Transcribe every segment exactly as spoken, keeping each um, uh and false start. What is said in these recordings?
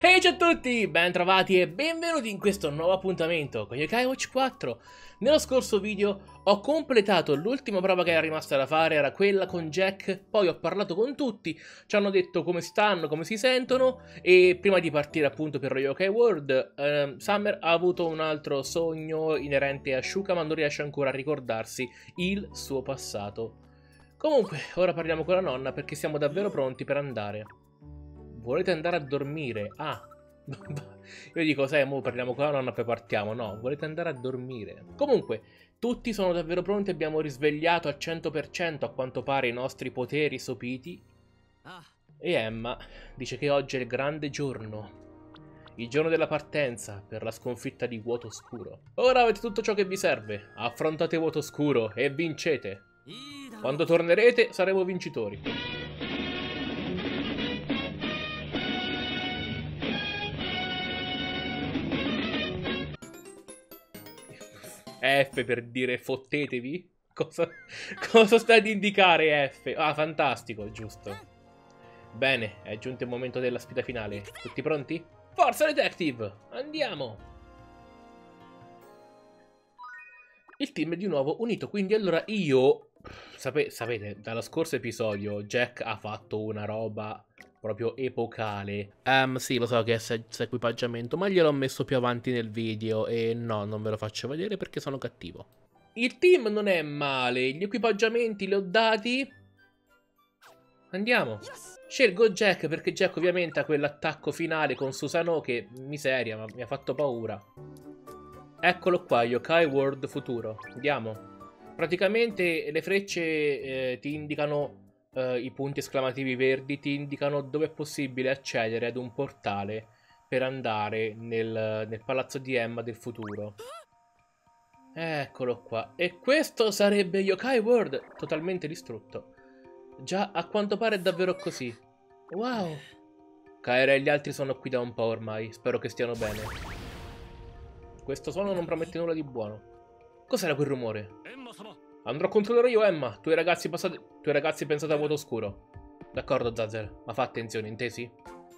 Hey ciao a tutti, ben trovati e benvenuti in questo nuovo appuntamento con Yokai Watch quattro. Nello scorso video ho completato l'ultima prova che era rimasta da fare, era quella con Jack, poi ho parlato con tutti, ci hanno detto come stanno, come si sentono e prima di partire appunto per lo Yokai World, eh, Summer ha avuto un altro sogno inerente a Shuka ma non riesce ancora a ricordarsi il suo passato. Comunque, ora parliamo con la nonna perché siamo davvero pronti per andare. Volete andare a dormire? Ah, io dico, sai, mo parliamo con la nonna e poi partiamo. No, volete andare a dormire. Comunque, tutti sono davvero pronti, abbiamo risvegliato al cento per cento a quanto pare i nostri poteri sopiti. E Emma dice che oggi è il grande giorno. Il giorno della partenza per la sconfitta di Vuoto Oscuro. Ora avete tutto ciò che vi serve. Affrontate Vuoto Oscuro e vincete. Quando tornerete saremo vincitori. F per dire fottetevi? Cosa, cosa sta ad indicare F? Ah, fantastico, giusto. Bene, è giunto il momento della sfida finale. Tutti pronti? Forza Detective! Andiamo! Il team è di nuovo unito, quindi allora io... Sape sapete, dallo scorso episodio Jack ha fatto una roba proprio epocale. Um, sì, lo so che è senza equipaggiamento, ma gliel'ho messo più avanti nel video e no, non ve lo faccio vedere perché sono cattivo. Il team non è male, gli equipaggiamenti li ho dati. Andiamo. Scelgo Jack perché Jack ovviamente ha quell'attacco finale con Susanoo che, miseria, ma mi ha fatto paura. Eccolo qua, Yokai World Futuro. Andiamo. Praticamente le frecce eh, ti indicano... Uh, i punti esclamativi verdi ti indicano dove è possibile accedere ad un portale per andare nel, nel palazzo di Emma del futuro. Eccolo qua. E questo sarebbe Yokai World totalmente distrutto. Già, a quanto pare è davvero così. Wow. Kaere e gli altri sono qui da un po' ormai. Spero che stiano bene. Questo suono non promette nulla di buono. Cos'era quel rumore? Andrò a controllare io Emma. Tu e i ragazzi passate... Tu e i ragazzi pensate a Vuoto Oscuro. D'accordo, Zazel. Ma fa attenzione, intesi?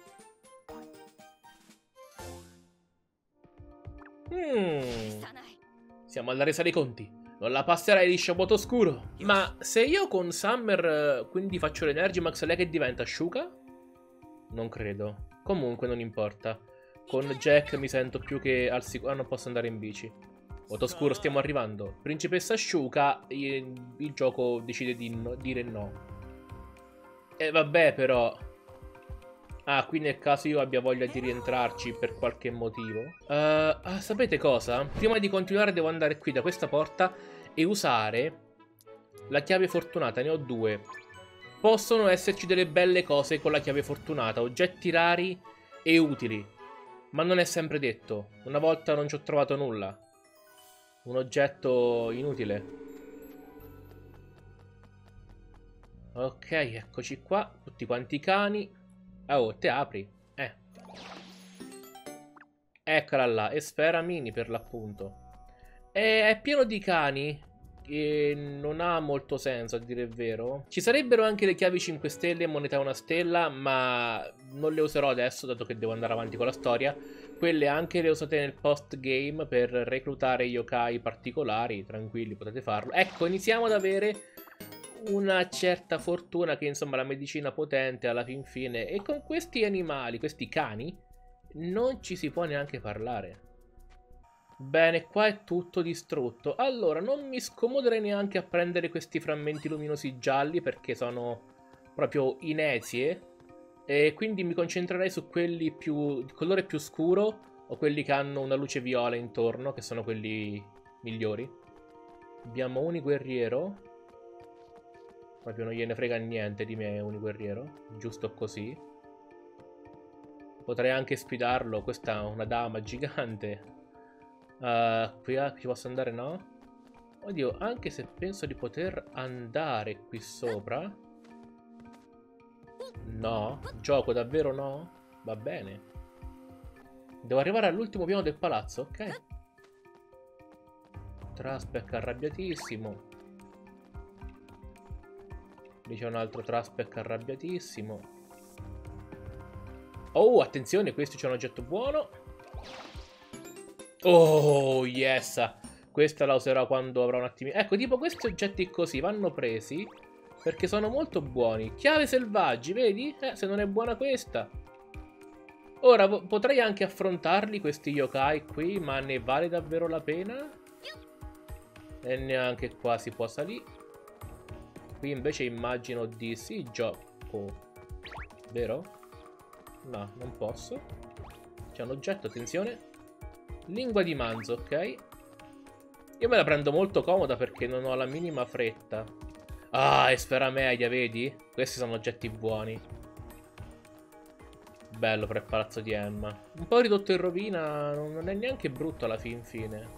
Hmm. Siamo alla resa dei conti. Non la passerai liscia a Vuoto Oscuro. Ma se io con Summer quindi faccio l'Energimax, lei che diventa Shuka? Non credo. Comunque non importa. Con Jack mi sento più che al sicuro. Ah, non posso andare in bici. Vuoto Oscuro, stiamo arrivando. Principessa Shuka, il, il gioco decide di no, dire no. E vabbè, però. Ah, qui nel caso io abbia voglia di rientrarci per qualche motivo. Uh, ah, sapete cosa? Prima di continuare devo andare qui da questa porta e usare la chiave fortunata. Ne ho due. Possono esserci delle belle cose con la chiave fortunata, oggetti rari e utili. Ma non è sempre detto. Una volta non ci ho trovato nulla. Un oggetto inutile. Ok, eccoci qua. Tutti quanti i cani. Oh, te apri. Eh. Eccola là. Esfera mini per l'appunto. È pieno di cani. E non ha molto senso a dire il vero. Ci sarebbero anche le chiavi cinque stelle e moneta una stella, ma non le userò adesso dato che devo andare avanti con la storia. Quelle anche le usate nel post game per reclutare yokai particolari. Tranquilli, potete farlo. Ecco, iniziamo ad avere una certa fortuna che insomma la medicina potente alla fin fine. E con questi animali, questi cani, non ci si può neanche parlare. Bene, qua è tutto distrutto. Allora, non mi scomoderei neanche a prendere questi frammenti luminosi gialli perché sono proprio inezie. E quindi mi concentrerei su quelli più di colore più scuro o quelli che hanno una luce viola intorno, che sono quelli migliori. Abbiamo Uniguerriero. Proprio non gliene frega niente di me Uniguerriero. Giusto così. Potrei anche sfidarlo. Questa è una dama gigante. Uh, qui ci posso andare, no? Oddio, anche se penso di poter andare qui sopra. No? Gioco davvero no? Va bene. Devo arrivare all'ultimo piano del palazzo, ok. Traspec arrabbiatissimo. Lì c'è un altro Traspec arrabbiatissimo. Oh, attenzione, questo c'è un oggetto buono. Oh, yes. Questa la userò quando avrò un attimino. Ecco, tipo questi oggetti così vanno presi perché sono molto buoni. Chiave selvaggi, vedi? Eh, se non è buona questa. Ora, potrei anche affrontarli, questi yokai qui, ma ne vale davvero la pena? E neanche qua si può salire. Qui invece immagino di sì, gioco. Vero? No, non posso. C'è un oggetto, attenzione. Lingua di manzo, ok. Io me la prendo molto comoda perché non ho la minima fretta. Ah, e sfera media, vedi? Questi sono oggetti buoni. Bello per il palazzo di Emma. Un po' ridotto in rovina, non è neanche brutto alla fin fine.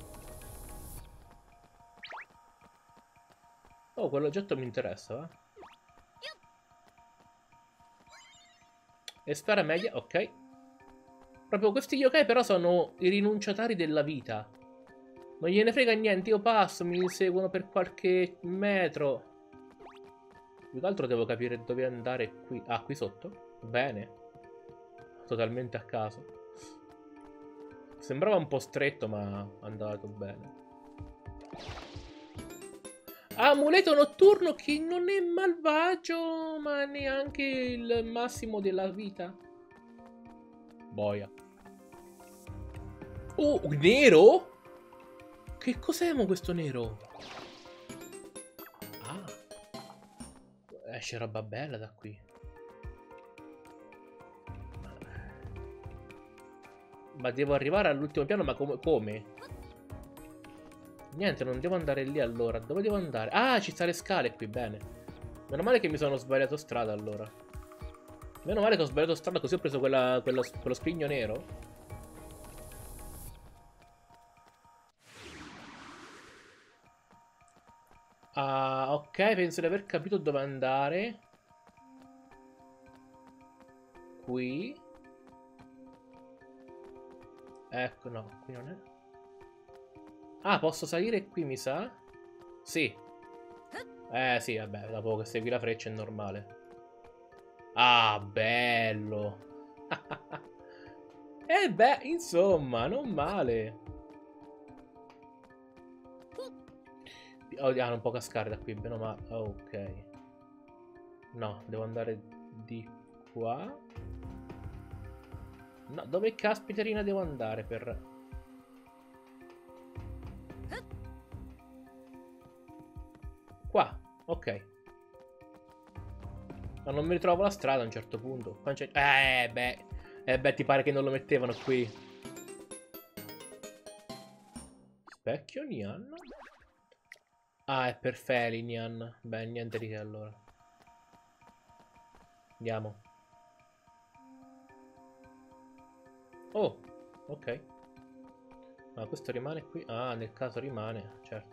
Oh, quell'oggetto mi interessa, va? E sfera media, ok. Proprio questi yokai però sono i rinunciatari della vita. Non gliene frega niente, io passo, mi seguono per qualche metro. Più che altro devo capire dove andare qui. Ah, qui sotto? Bene. Totalmente a caso. Sembrava un po' stretto, ma è andato bene. Amuleto notturno che non è malvagio, ma neanche il massimo della vita. Boia. Oh, nero? Che cos'è mo questo nero? Ah. Esce roba bella da qui. Ma devo arrivare all'ultimo piano, ma com come? Niente, non devo andare lì allora. Dove devo andare? Ah, ci sta le scale qui, bene. Meno male che mi sono sbagliato strada allora. Meno male che ho sbagliato strada, così ho preso quella, quella, quello scrigno nero. Ah, ok, penso di aver capito dove andare. Qui. Ecco, no, qui non è. Ah, posso salire qui, mi sa? Sì. Eh, sì, vabbè, dopo che segui la freccia è normale. Ah, bello. Eh beh, insomma, non male. Oh, ah, non può cascare da qui, bene o male. Ok. No, devo andare di qua. No, dove caspiterina devo andare per... Qua, ok. Ma non mi ritrovo la strada a un certo punto. Eh beh, eh beh, ti pare che non lo mettevano qui. Specchio Nian? Ah, è per Feli Nian. Beh, niente di che allora. Andiamo. Oh, ok. Ma questo rimane qui? Ah, nel caso rimane, certo.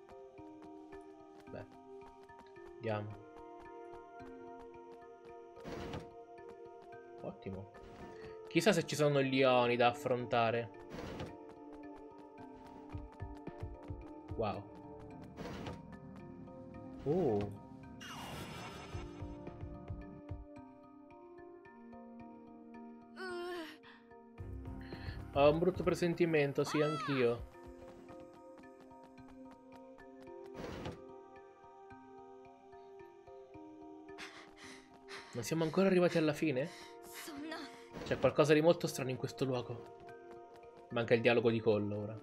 Beh, andiamo. Ottimo. Chissà se ci sono lioni da affrontare. Wow. Oh. Ho un brutto presentimento, sì, anch'io. Non siamo ancora arrivati alla fine? C'è qualcosa di molto strano in questo luogo. Manca il dialogo di Cole ora.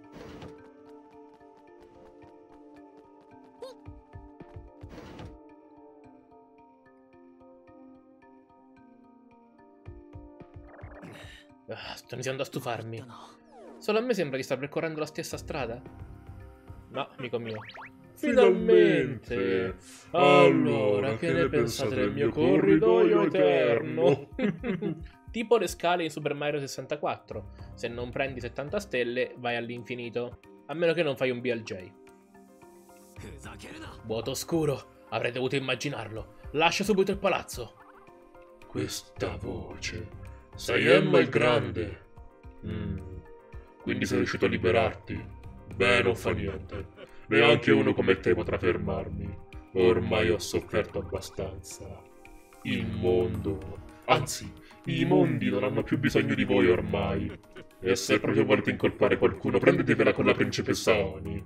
Ah, sto iniziando a stufarmi. Solo a me sembra di star percorrendo la stessa strada? No, amico mio. Finalmente! Allora, che ne pensate del mio corridoio eterno? Tipo le scale in Super Mario sessantaquattro. Se non prendi settanta stelle, vai all'infinito. A meno che non fai un B L J. Vuoto oscuro. Avrei dovuto immaginarlo. Lascia subito il palazzo. Questa voce... Sei Emma il Grande. Mm. Quindi sei riuscito a liberarti? Beh, non fa niente. Neanche uno come te potrà fermarmi. Ormai ho sofferto abbastanza. Il mondo, anzi, I mondi non hanno più bisogno di voi ormai. E se proprio volete incolpare qualcuno, prendetevela con la principessa Oni.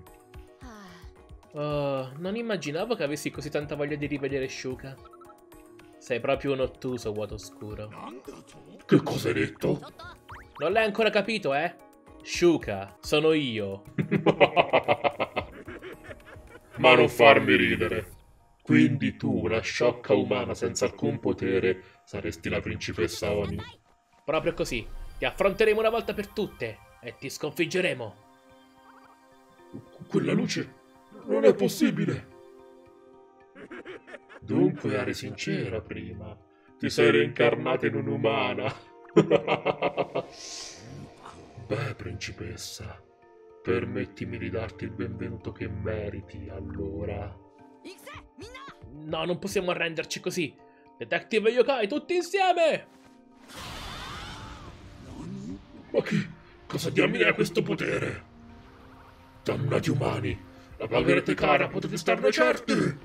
Oh, non immaginavo che avessi così tanta voglia di rivedere Shuka. Sei proprio un ottuso, vuoto oscuro. Che cosa hai detto? Non l'hai ancora capito, eh? Shuka, sono io. Ma non farmi ridere. Quindi tu, una sciocca umana senza alcun potere, saresti la principessa Oni? Proprio così. Ti affronteremo una volta per tutte e ti sconfiggeremo. Quella luce non è possibile. Dunque eri sincera prima. Ti sei reincarnata in un'umana. Beh, principessa, permettimi di darti il benvenuto che meriti, allora. No, non possiamo arrenderci così. Detective Yokai, tutti insieme! Ma che? Cosa diamine ha questo potere? Dannati umani, la pagherete cara, potete starne certi!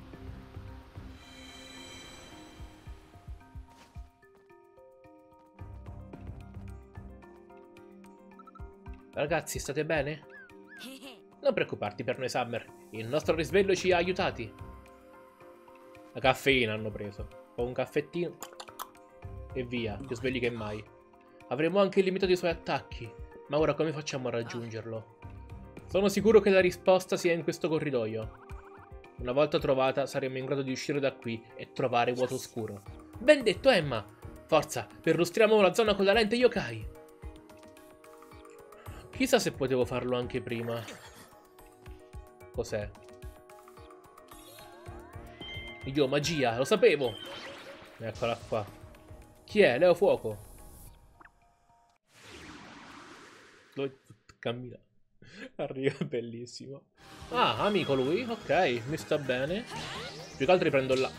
Ragazzi, state bene? Non preoccuparti per noi, Summer. Il nostro risveglio ci ha aiutati. La caffeina hanno preso. Ho un caffettino. E via, più svegli che mai. Avremo anche limitato i suoi attacchi. Ma ora come facciamo a raggiungerlo? Sono sicuro che la risposta sia in questo corridoio. Una volta trovata saremo in grado di uscire da qui e trovare Vuoto Oscuro. Ben detto, Emma! Forza, perlustriamo la zona con la lente Yokai. Chissà se potevo farlo anche prima. Cos'è? Dio, magia, lo sapevo! Eccola qua. Chi è? Leo Fuoco. Dove cammina? Arriva, bellissimo. Ah, amico lui? Ok, mi sta bene. Più che altro riprendo là.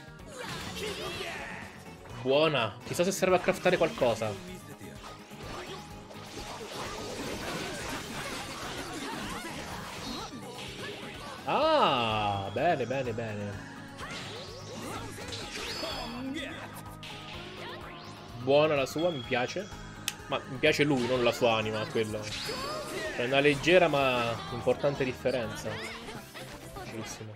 Buona. Chissà se serve a craftare qualcosa. Ah, bene, bene, bene. Buona la sua, mi piace. Ma mi piace lui, non la sua anima, quello. È una leggera ma importante differenza. Bellissimo.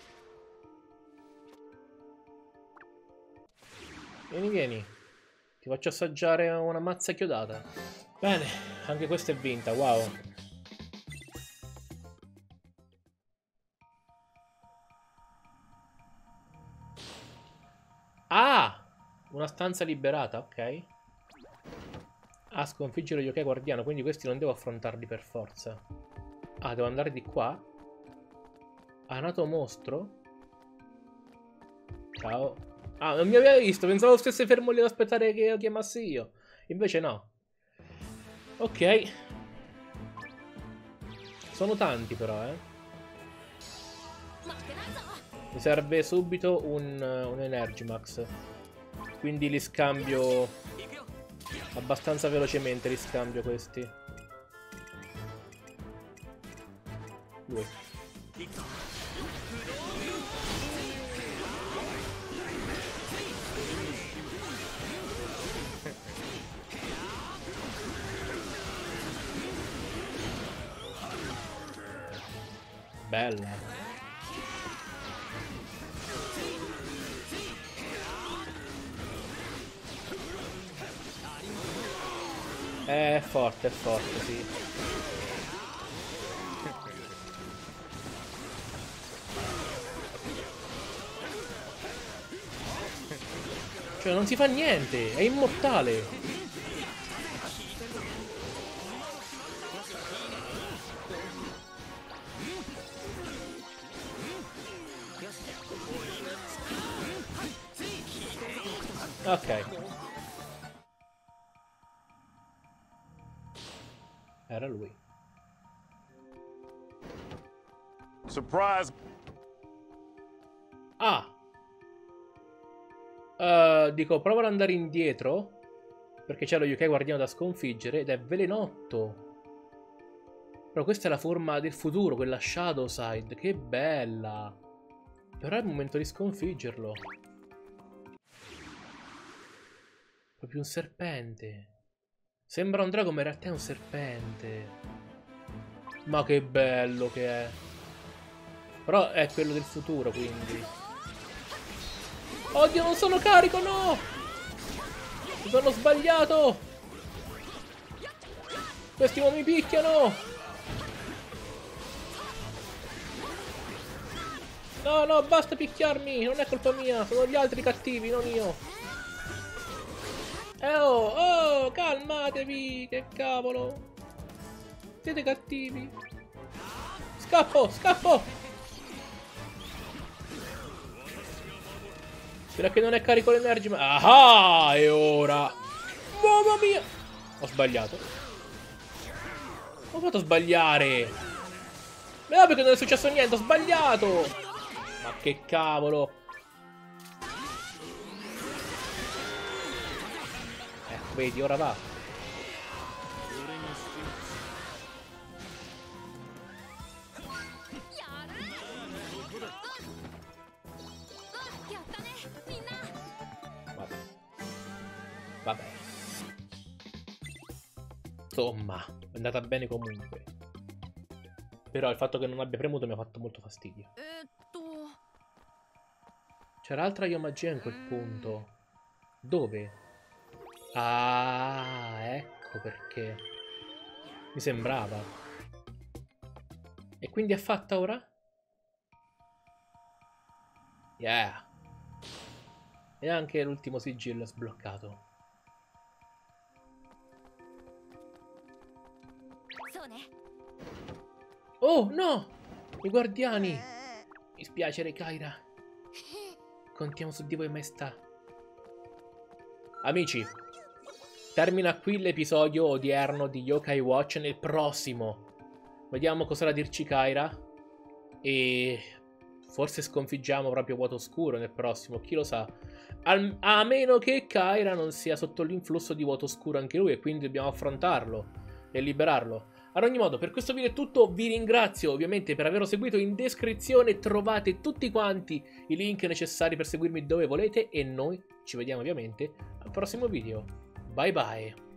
Vieni, vieni. Ti faccio assaggiare una mazza chiodata. Bene, anche questa è vinta, wow. Ah! Una stanza liberata, ok. Ah, sconfiggere gli Yokai guardiano, quindi questi non devo affrontarli per forza. Ah, devo andare di qua. Ah, nato mostro. Ciao. Ah, non mi aveva visto, pensavo stesse fermo lì ad aspettare che lo chiamassi io. Invece no. Ok. Sono tanti però, eh. Mi serve subito un, un Energimax. Quindi li scambio abbastanza velocemente, li scambio questi. Lui. Bella. È forte, è forte, sì. Cioè, non si fa niente, è immortale. Ok. Era lui. Surprise! Ah! Uh, dico, prova ad andare indietro. Perché c'è lo Yokai guardiano da sconfiggere. Ed è velenotto. Però questa è la forma del futuro, quella Shadow Side. Che bella! Però è il momento di sconfiggerlo. Proprio un serpente. Sembra un drago, ma in realtà è un serpente. Ma che bello che è. Però è quello del futuro, quindi. Oddio, non sono carico, no! Mi sono sbagliato! Questi non mi picchiano! No, no, basta picchiarmi! Non è colpa mia, sono gli altri cattivi, non io! Eh oh, oh, calmatevi! Che cavolo! Siete cattivi! Scappo, scappo! Spera che non è carico l'energy, ma... Ah, e ora... Mamma mia! Ho sbagliato. Ho fatto sbagliare. No, perché non è successo niente, ho sbagliato. Ma che cavolo. Ecco, vedi, ora va. Vabbè. Insomma, è andata bene comunque. Però il fatto che non abbia premuto mi ha fatto molto fastidio. C'era altra io magia in quel punto. Dove? Ah, ecco perché. Mi sembrava. E quindi è fatta ora? Yeah. E anche l'ultimo sigillo è sbloccato. Oh, no! I guardiani! Mi spiace, Re Kaira. Contiamo su di voi, maestà. Amici, termina qui l'episodio odierno di Yokai Watch. Nel prossimo vediamo cosa da dirci Kaira. E forse sconfiggiamo proprio Vuoto Oscuro nel prossimo, chi lo sa. Al, a meno che Kaira non sia sotto l'influsso di Vuoto Oscuro anche lui, e quindi dobbiamo affrontarlo e liberarlo. Ad ogni modo, per questo video è tutto, vi ringrazio ovviamente per averlo seguito. In descrizione trovate tutti quanti i link necessari per seguirmi dove volete, e noi ci vediamo ovviamente al prossimo video. Bye bye!